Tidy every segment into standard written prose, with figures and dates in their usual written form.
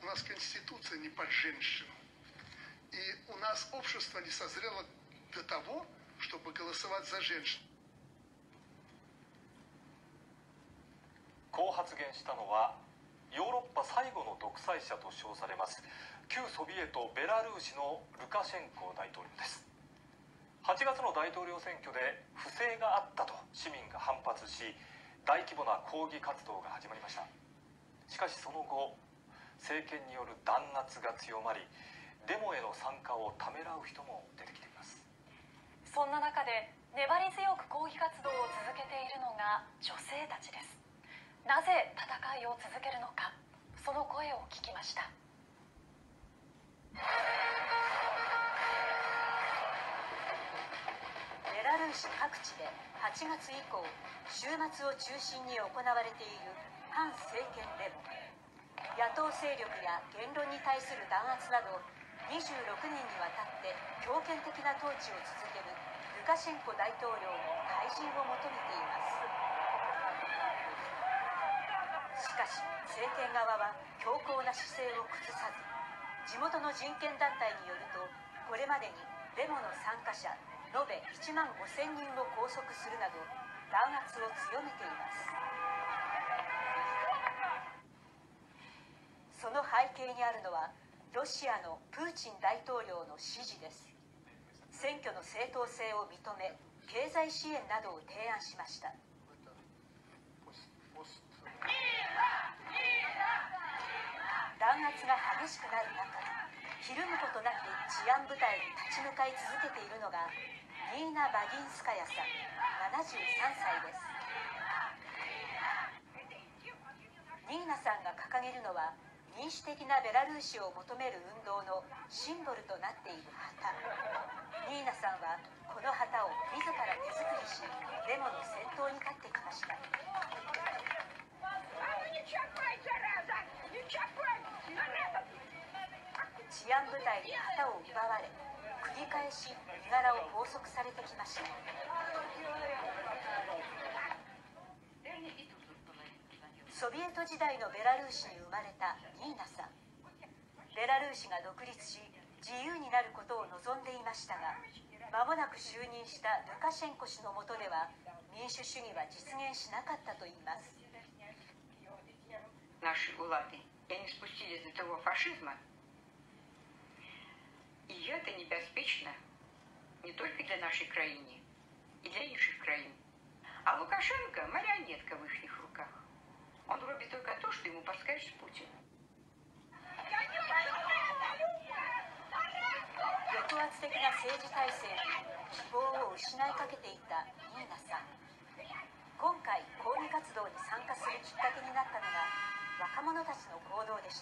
нас Конституция не под женщину. И у нас общество не созрело до того, чтобы голосовать за женщин. こう発言したのはヨーロッパ最後の独裁者と称されます旧ソビエトベラルーシのルカシェンコ大統領です。8月の大統領選挙で不正があったと市民が反発し、大規模な抗議活動が始まりました。しかしその後、政権による弾圧が強まり、デモへの参加をためらう人も出てきています。 そんな中で粘り強く抗議活動を続けているのが女性たちです。なぜ戦いを続けるのか、その声を聞きました。ベラルーシ各地で8月以降、週末を中心に行われている反政権デモ。野党勢力や言論に対する弾圧など26年にわたって強権的な統治を続けるルカシェンコ大統領の退陣を求めています。しかし政権側は強硬な姿勢を崩さず、地元の人権団体によると、これまでにデモの参加者延べ1万5000人を拘束するなど弾圧を強めています。その背景にあるのはロシアのプーチン大統領の支持です。選挙の正当性を認め、経済支援などを提案しました。弾圧が激しくなる中、ひるむことなく治安部隊に立ち向かい続けているのがニーナ・バギンスカヤさん73歳です。ニーナさんが掲げるのは民主的なベラルーシを求める運動のシンボルとなっている旗。ニーナさんはこの旗を自ら手作りし、デモの先頭に立ってきました。治安部隊に旗を奪われ、繰り返し身柄を拘束されてきました。ソビエト時代のベラルーシに生まれたニーナさん。ベラルーシが独立し自由になることを望んでいましたが、間もなく就任したルカシェンコ氏の下では民主主義は実現しなかったといいます。 Наши улады, и они спустились до того фашизма, и это небеспечно не только для нашей краины, и для інших краин. А Лукашенко – марионетка в их руках. Он робит только то, что ему подскажет Путин. 抑圧的な政治体制に希望を失いかけていたニーナさん。今回抗議活動に参加するきっかけになったのが若者たちの行動でした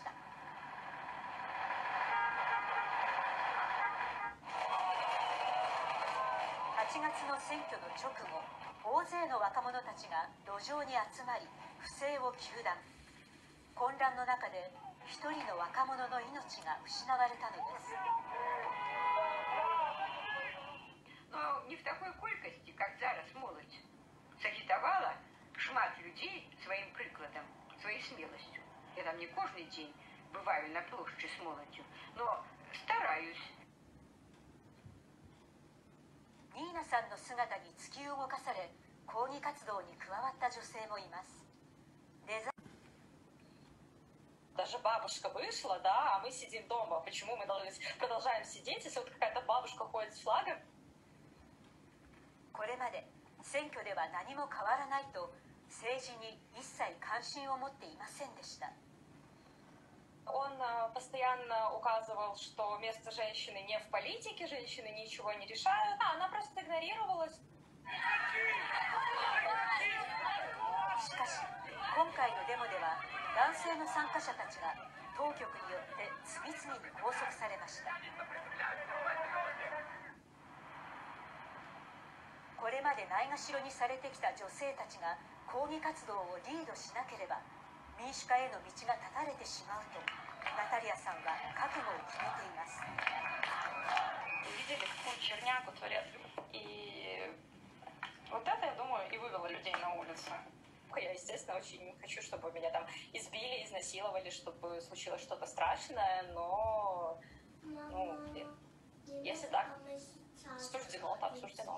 。8月の選挙の直後、大勢の若者たちが路上に集まり不正を糾弾。混乱の中で一人の若者の命が失われたのです。 Но не в такой колькости, как зараз молодь сагитовала шмат людей своим прикладом, своей смелостью. Я там не каждый день бываю на площади с молодью, но стараюсь. ニーナさんの姿に突き動かされ、抗議活動に加わった女性もいます。 Даже бабушка вышла, да, а мы сидим дома. Почему мы продолжаем сидеть, если вот какая-то бабушка ходит с флагом? これまで選挙では何も変わらないと政治に一切関心を持っていませんでした。 Он постоянно указывал, что место женщины не в политике, женщины ничего не решают. Она просто игнорировалась. しかし、今回のデモでは男性の参加者たちが当局によって次々に拘束されました。これまでないがしろにされてきた女性たちが抗議活動をリードしなければ民主化への道が断たれてしまうとナタリアさんは覚悟を決めています。 Увидели, какую черняку творят. И вот это, я думаю, и вывело людей на улицу. Я, естественно, очень не хочу, чтобы меня там избили, изнасиловали. изнасиловали, чтобы случилось что-то страшное, но если так суждено, так суждено.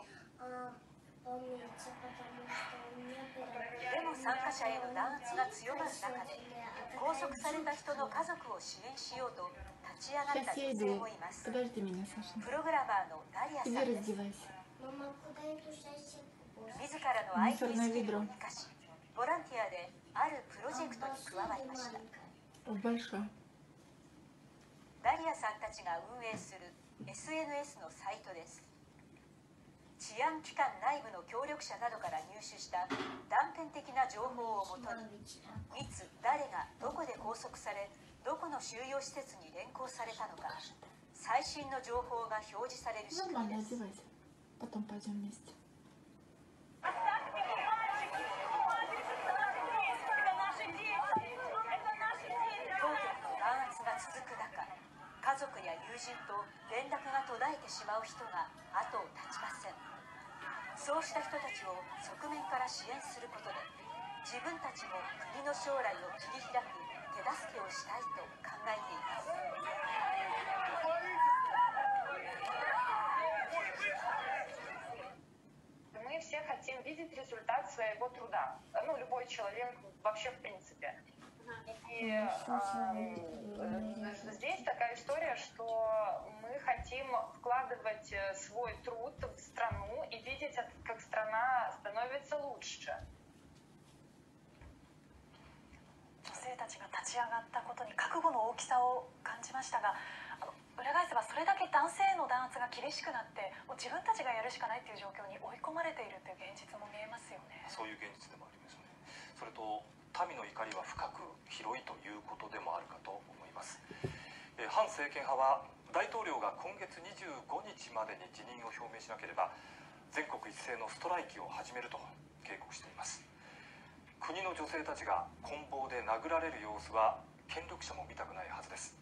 デモ参加者への弾圧が強まる中で、拘束された人の家族を支援しようと立ち上がった女性もいます。プログラマーのダリアさんです。自らの IT スキルを生かし、ボランティアであるプロジェクトに加わりました。ダリアさんたちが運営する SNS のサイトです。治安機関内部の協力者などから入手した断片的な情報をもとに、いつ誰がどこで拘束され、どこの収容施設に連行されたのか、最新の情報が表示される仕組みです。当局の弾圧が続く中、家族や友人と連絡が途絶えてしまう人が後を絶ちません。そうした人たちを側面から支援することで、自分たちも国の将来を切り開く手助けをしたいと考えています。 Мы все хотим видеть результат своего труда. Ну, любой человек вообще в принципе. И здесь такая история, что мы хотим вкладывать свой труд в страну и видеть, как страна становится лучше. 女性たちが立ち上がったことに覚悟の大きさを感じましたが、裏返せばそれだけ男性への弾圧が厳しくなって、もう自分たちがやるしかないという状況に追い込まれているという現実も見えますよね。 そういう現実でもありますね。それと民の怒りは深く広いということでもあるかと思います。反政権派は大統領が今月25日までに辞任を表明しなければ全国一斉のストライキを始めると警告しています。国の女性たちが棍棒で殴られる様子は権力者も見たくないはずです。